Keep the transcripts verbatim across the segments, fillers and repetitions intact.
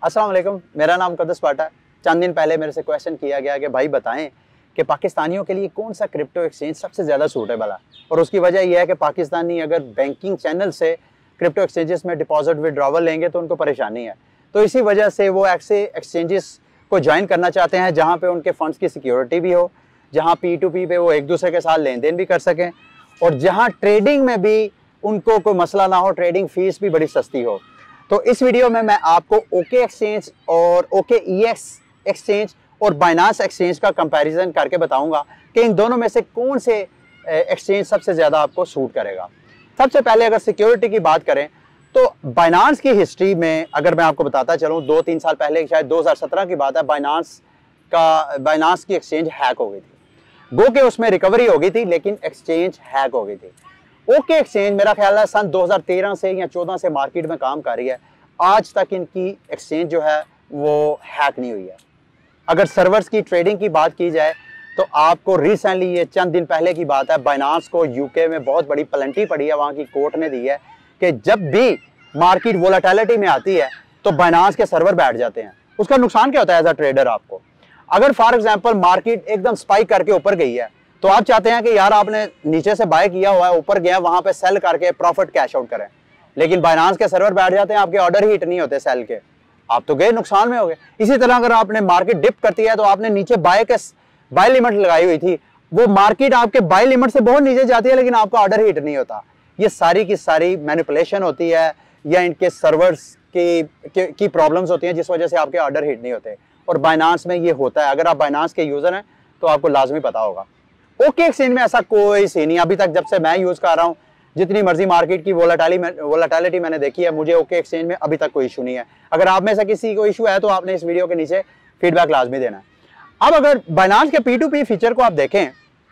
अस्सलाम वालेकुम, मेरा नाम कदस पाटा है। चंद दिन पहले मेरे से क्वेश्चन किया गया कि भाई बताएं कि पाकिस्तानियों के लिए कौन सा क्रिप्टो एक्सचेंज सबसे ज़्यादा सूटेबल है। और उसकी वजह यह है कि पाकिस्तानी अगर बैंकिंग चैनल से क्रिप्टो एक्सचेंजेस में डिपॉजिट विड्रॉवल लेंगे तो उनको परेशानी है। तो इसी वजह से वो ऐसे एक्सचेंजेस को ज्वाइन करना चाहते हैं जहाँ पे उनके फंड्स की सिक्योरिटी भी हो, जहाँ पी टू पी पे वो एक दूसरे के साथ लेन देन भी कर सकें और जहाँ ट्रेडिंग में भी उनको कोई मसला ना हो, ट्रेडिंग फीस भी बड़ी सस्ती हो। तो इस वीडियो में मैं आपको ओके एक्सचेंज और ओके ईएक्स एक्सचेंज और बाइनांस एक्सचेंज का कंपैरिजन करके बताऊंगा कि इन दोनों में से कौन से एक्सचेंज सबसे ज़्यादा आपको सूट करेगा। सबसे पहले अगर सिक्योरिटी की बात करें तो बाइनांस की हिस्ट्री में अगर मैं आपको बताता चलूँ, दो तीन साल पहले शायद दो हज़ार सत्रह की बात है, बाइनांस का बाइनांस की एक्सचेंज हैक हो गई थी। गो के उसमें रिकवरी हो गई थी लेकिन एक्सचेंज हैक हो गई थी। ओके एक्सचेंज मेरा ख्याल है सन दो हज़ार तेरह से या चौदह से मार्केट में काम कर रही है। आज तक इनकी एक्सचेंज जो है वो हैक नहीं हुई है। अगर सर्वर्स की ट्रेडिंग की बात की जाए तो आपको रिसेंटली, ये चंद दिन पहले की बात है, बाइनांस को यूके में बहुत बड़ी पेनल्टी पड़ी है। वहाँ की कोर्ट ने दी है कि जब भी मार्केट वोलेटिलिटी में आती है तो बाइनांस के सर्वर बैठ जाते हैं। उसका नुकसान क्या होता है एज अ ट्रेडर आपको? अगर फॉर एग्जांपल मार्केट एकदम स्पाइक करके ऊपर गई है तो आप चाहते हैं कि यार आपने नीचे से बाय किया हुआ है, ऊपर गया, वहां पे सेल करके प्रॉफिट कैश आउट करें, लेकिन बाइनांस के सर्वर बैठ जाते हैं, आपके ऑर्डर हिट नहीं होते सेल के, आप तो गए, नुकसान में हो गए। इसी तरह अगर आपने मार्केट डिप करती है तो आपने नीचे बाय के बाय लिमिट लगाई हुई थी, वो मार्केट आपके बाय लिमिट से बहुत नीचे जाती है लेकिन आपका ऑर्डर हिट नहीं होता। ये सारी की सारी मैनिपुलेशन होती है या इनके सर्वर्स की की, की प्रॉब्लम्स होती हैं जिस वजह से आपके ऑर्डर हिट नहीं होते। और बाइनांस में ये होता है। अगर आप बाइनांस के यूजर हैं तो आपको लाजमी पता होगा। ओके एक्सचेंज में ऐसा कोई सीन नहीं। अभी तक जब से मैं यूज कर रहा हूँ, जितनी मर्जी मार्केट की वोलेटिलिटी वोलेटिलिटी मैंने देखी है, मुझे ओके एक्सचेंज में अभी तक कोई इशू नहीं है। अगर आप में से किसी को इशू है तो आपने इस वीडियो के नीचे फीडबैक लाजमी देना है। अब अगर बाइनांस के पी टू पी फीचर को आप देखें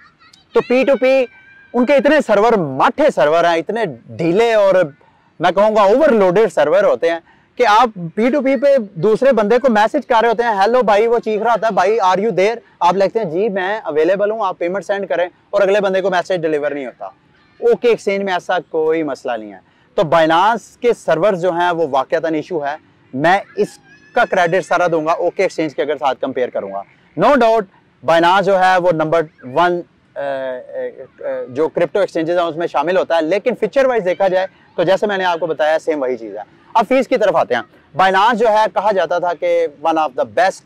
तो पी टू पी उनके इतने सर्वर, माठे सर्वर हैं, इतने ढीले और मैं कहूँगा ओवरलोडेड सर्वर होते हैं कि आप पी टू पी पे दूसरे बंदे को मैसेज कर रहे होते हैं, हेलो भाई, वो चीख रहा होता है भाई आर यू देयर, आप लिखते हैं जी मैं अवेलेबल हूं, आप पेमेंट सेंड करें, और अगले बंदे को मैसेज डिलीवर नहीं होता। ओके एक्सचेंज में ऐसा कोई मसला नहीं है। तो बाइनांस के सर्वर जो हैं वो वाकयातन इशू है। मैं इसका क्रेडिट सारा दूंगा ओके एक्सचेंज के अगर साथ कंपेयर करूंगा। नो डाउट बाइनांस जो है वो नंबर वन जो क्रिप्टो एक्सचेंजेस हैं उसमें शामिल होता है, लेकिन फीचर वाइज देखा जाए तो जैसे मैंने आपको बताया सेम वही चीज़ है। अब फीस की तरफ आते हैं। बाइनांस जो है कहा जाता था कि one of the best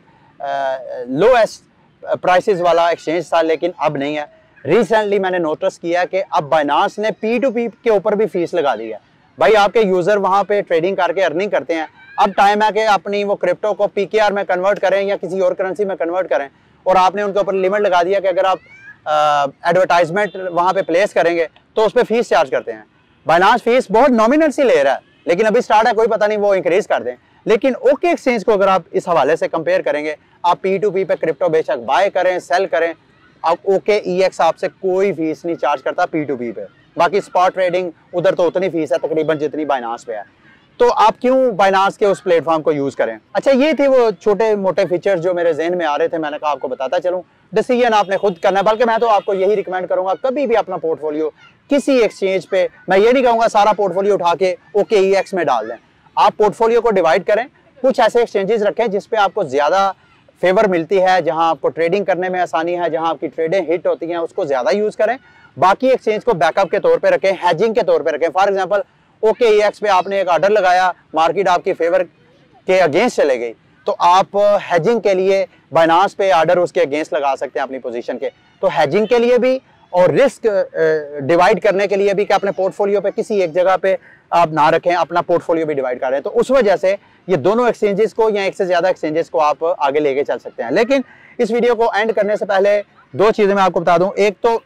lowest prices वाला एक्सचेंज था, लेकिन अब नहीं है। रिसेंटली मैंने नोटिस किया कि अब बाइनांस ने पी टू पी के ऊपर भी फीस लगा दी है। भाई आपके यूजर वहां पे ट्रेडिंग करके अर्निंग करते हैं, अब टाइम है कि अपनी वो क्रिप्टो को पीकेआर में कन्वर्ट करें या किसी और करेंसी में कन्वर्ट करें, और आपने उनके ऊपर लिमिट लगा दिया कि अगर आप एडवर्टाइजमेंट uh, वहां पे प्लेस करेंगे तो उस पर फीस चार्ज करते हैं। बाइनांस फीस बहुत नॉमिनल सी ले रहा है, लेकिन अभी स्टार्ट है, कोई पता नहीं वो इंक्रीज कर दें। लेकिन ओके एक्सचेंज को अगर आप इस हवाले से कंपेयर करेंगे, आप पी टू पी पे क्रिप्टो बेशक बाय करें, सेल करें, आप ओके ईएक्स आपसे कोई फीस नहीं चार्ज करता पी टू पी पे। बाकी स्पॉट ट्रेडिंग उधर तो उतनी फीस है तकरीबन जितनी बाइनांस पे है। तो आप क्यों बाइनांस के उस प्लेटफॉर्म को यूज करें? अच्छा, ये थे वो छोटे मोटे फीचर्स जो मेरे जहन में आ रहे थे, मैंने कहा आपको बताता चलूं। डिसीजन आपने खुद करना है, बल्कि मैं तो आपको यही रिकमेंड करूंगा, कभी भी अपना पोर्टफोलियो किसी एक्सचेंज पे, मैं ये नहीं कहूंगा सारा पोर्टफोलियो उठा के ओके ईएक्स में डाल दें। आप पोर्टफोलियो को डिवाइड करें, कुछ ऐसे एक्सचेंजेस रखें जिसपे आपको ज्यादा फेवर मिलती है, जहां आपको ट्रेडिंग करने में आसानी है, जहां आपकी ट्रेडें हिट होती हैं, उसको ज्यादा यूज करें। बाकी एक्सचेंज को बैकअप के तौर पर रखें, हैजिंग के तौर पर रखें। फॉर एग्जाम्पल ओके ईएक्स पे आपने एक ऑर्डर लगाया, मार्केट आपकी फेवर के अगेंस्ट चले गई, तो आप हैजिंग के लिए बाइनांस पे ऑर्डर उसके अगेंस्ट लगा सकते हैं अपनी पोजीशन के। तो हैजिंग के लिए भी और रिस्क डिवाइड करने के लिए भी कि अपने पोर्टफोलियो पे किसी एक जगह पे आप ना रखें, अपना पोर्टफोलियो भी डिवाइड कर रहे हैं। तो उस वजह से ये दोनों एक्सचेंजेस को या एक से ज्यादा एक्सचेंजेस को आप आगे लेके चल सकते हैं। लेकिन इस वीडियो को एंड करने से पहले दो चीजें मैं आपको बता दूं। एक तो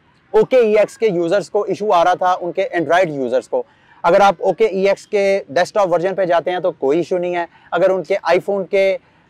ओके ईएक्स के यूजर्स को इशू आ रहा था, उनके एंड्रॉइड यूजर्स को। अगर आप ओके ईएक्स के डेस्कटॉप वर्जन पे जाते हैं तो कोई इशू नहीं है। अगर उनके आईफोन के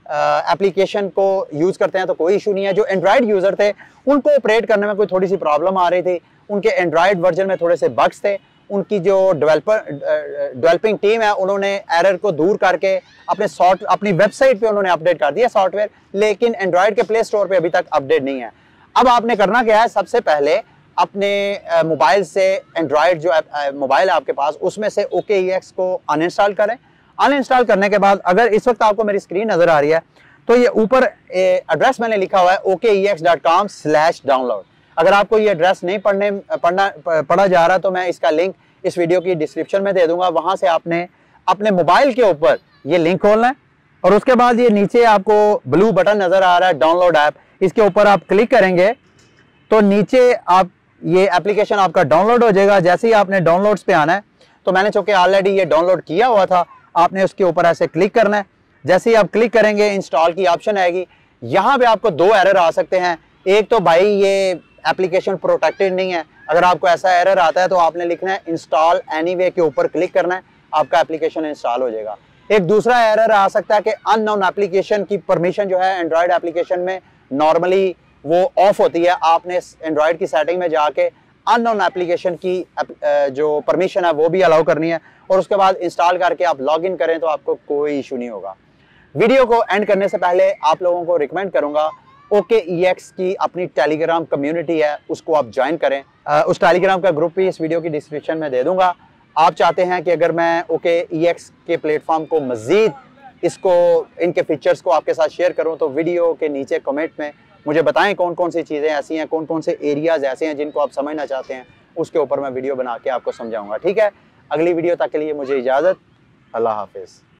एप्लीकेशन को यूज करते हैं तो कोई इशू नहीं है। जो एंड्रॉइड यूजर थे उनको ऑपरेट करने में कोई थोड़ी सी प्रॉब्लम आ रही थी, उनके एंड्रॉइड वर्जन में थोड़े से बग्स थे। उनकी जो डेवलपर डेवलपिंग टीम है उन्होंने एरर को दूर करके अपने सॉफ्ट अपनी वेबसाइट पे उन्होंने अपडेट कर दिया सॉफ्टवेयर, लेकिन एंड्रॉइड के प्ले स्टोर पे अभी तक अपडेट नहीं है। अब आपने करना क्या है, सबसे पहले अपने मोबाइल से एंड्रॉयड जो मोबाइल है आपके पास उसमें से ओके ईएक्स को अनइंस्टॉल करें। अनइंस्टॉल करने के बाद अगर इस वक्त आपको मेरी स्क्रीन नजर आ रही है तो ये ऊपर एड्रेस मैंने लिखा हुआ है OK E X dot com slash download. अगर आपको ये एड्रेस नहीं पढ़ने पढ़ना पढ़ा जा रहा तो मैं इसका लिंक इस वीडियो की डिस्क्रिप्शन में दे दूंगा, वहां से आपने अपने मोबाइल के ऊपर ये लिंक खोलना है और उसके बाद ये नीचे आपको ब्लू बटन नजर आ रहा है डाउनलोड ऐप, इसके ऊपर आप क्लिक करेंगे तो नीचे आप ये एप्लीकेशन आपका डाउनलोड हो जाएगा। जैसे ही आपने डाउनलोड्स पे आना है तो मैंने चूंकि ऑलरेडी ये डाउनलोड किया हुआ था, आपने उसके ऊपर ऐसे क्लिक करना है। जैसे ही आप क्लिक करेंगे इंस्टॉल की ऑप्शन आएगी, यहाँ पे आपको दो एरर आ सकते हैं। एक तो भाई ये एप्लीकेशन प्रोटेक्टेड नहीं है, अगर आपको ऐसा एरर आता है तो आपने लिखना है इंस्टॉल एनीवे के ऊपर क्लिक करना है, आपका एप्लीकेशन इंस्टॉल हो जाएगा। एक दूसरा एरर आ सकता है कि अननोन एप्लीकेशन की परमिशन जो है एंड्रॉयड एप्लीकेशन में नॉर्मली वो ऑफ होती है, आपने एंड्रॉयड की सेटिंग में जाके अननोन एप्लीकेशन की जो परमिशन है वो भी अलाउ करनी है और उसके बाद इंस्टॉल करके आप लॉग इन करें तो आपको कोई इशू नहीं होगा। वीडियो को एंड करने से पहले आप लोगों को रिकमेंड करूंगा ओके ई एक्स की अपनी टेलीग्राम कम्युनिटी है उसको आप ज्वाइन करें। आ, उस टेलीग्राम का ग्रुप भी इस वीडियो की डिस्क्रिप्शन में दे दूंगा। आप चाहते हैं कि अगर मैं ओके ई एक्स के प्लेटफॉर्म को मजीद इसको इनके फीचर्स को आपके साथ शेयर करूं तो वीडियो के नीचे कमेंट में मुझे बताएं कौन कौन सी चीज़ें ऐसी हैं, कौन कौन से एरियाज ऐसे हैं जिनको आप समझना चाहते हैं, उसके ऊपर मैं वीडियो बना के आपको समझाऊंगा। ठीक है, अगली वीडियो तक के लिए मुझे इजाज़त, अल्लाह हाफिज़।